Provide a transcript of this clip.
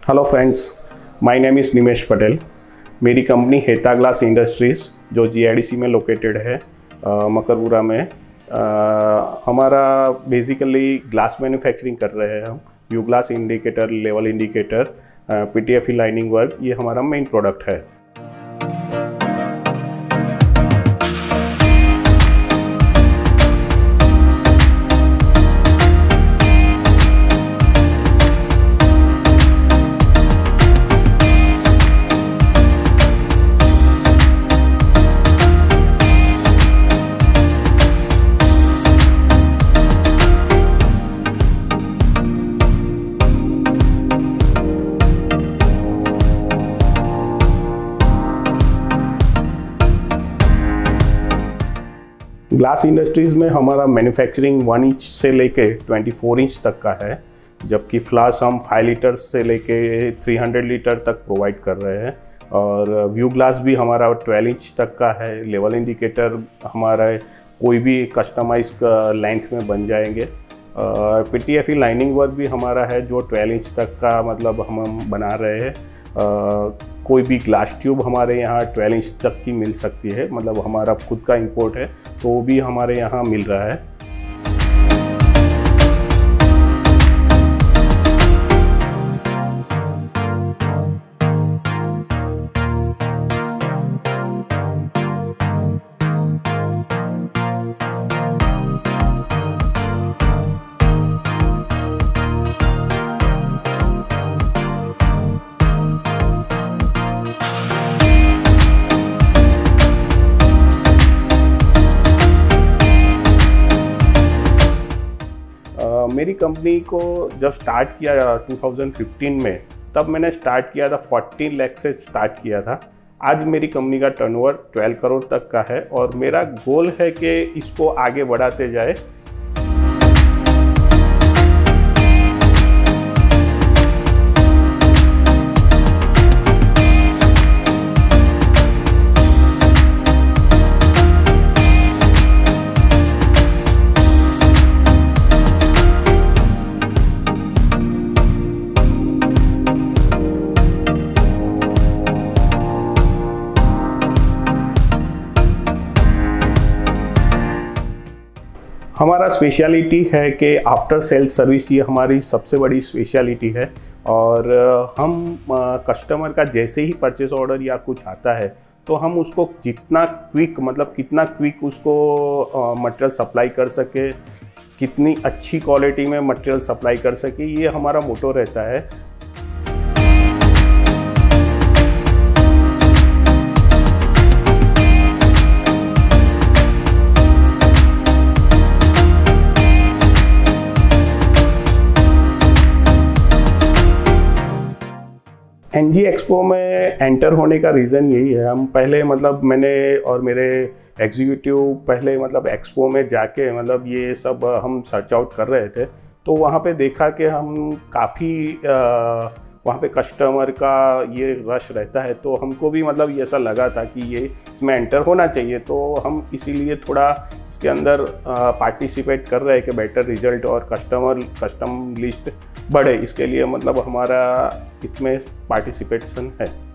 Hello friends, my name is Nimesh Patel. मेरी company Heta glass industries जो GIDC में लोकेटेड है, मकरपुरा में। हमारा बेसिकली ग्लास मैन्युफैक्चरिंग कर रहे हैं हम। View glass indicator, level indicator, PTFE lining work, ये हमारा मेन प्रोडक्ट है। ग्लास इंडस्ट्रीज़ में हमारा मैन्युफैक्चरिंग 1 इंच से लेके 24 इंच तक का है, जबकि फ्लास हम 5 लीटर से लेके 300 लीटर तक प्रोवाइड कर रहे हैं। और व्यू ग्लास भी हमारा 12 इंच तक का है। लेवल इंडिकेटर हमारा कोई भी कस्टमाइज लेंथ में बन जाएंगे। पीटीएफई लाइनिंग वर्क भी हमारा है जो 12 इंच तक का मतलब हम बना रहे हैं। कोई भी ग्लास ट्यूब हमारे यहाँ 12 इंच तक की मिल सकती है, मतलब हमारा खुद का इंपोर्ट है तो वो भी हमारे यहाँ मिल रहा है। मेरी कंपनी को जब स्टार्ट किया 2015 में, तब मैंने स्टार्ट किया था 14 लाख से स्टार्ट किया था। आज मेरी कंपनी का टर्नओवर 12 करोड़ तक का है और मेरा गोल है कि इसको आगे बढ़ाते जाए। हमारा स्पेशलिटी है कि आफ्टर सेल्स सर्विस, ये हमारी सबसे बड़ी स्पेशलिटी है। और हम कस्टमर का जैसे ही परचेस ऑर्डर या कुछ आता है तो हम उसको जितना क्विक, मतलब कितना क्विक उसको मटेरियल सप्लाई कर सके, कितनी अच्छी क्वालिटी में मटेरियल सप्लाई कर सके, ये हमारा मोटो रहता है। एनजी एक्सपो में एंटर होने का रीज़न यही है। हम पहले मतलब मैंने और मेरे एग्जीक्यूटिव पहले मतलब एक्सपो में जाके मतलब ये सब हम सर्च आउट कर रहे थे, तो वहाँ पे देखा कि हम काफ़ी वहाँ पे कस्टमर का ये रश रहता है, तो हमको भी मतलब ऐसा लगा था कि ये इसमें एंटर होना चाहिए। तो हम इसीलिए थोड़ा इसके अंदर पार्टिसिपेट कर रहे हैं कि बेटर रिजल्ट और कस्टम लिस्ट बढ़े, इसके लिए मतलब हमारा इसमें पार्टिसिपेशन है।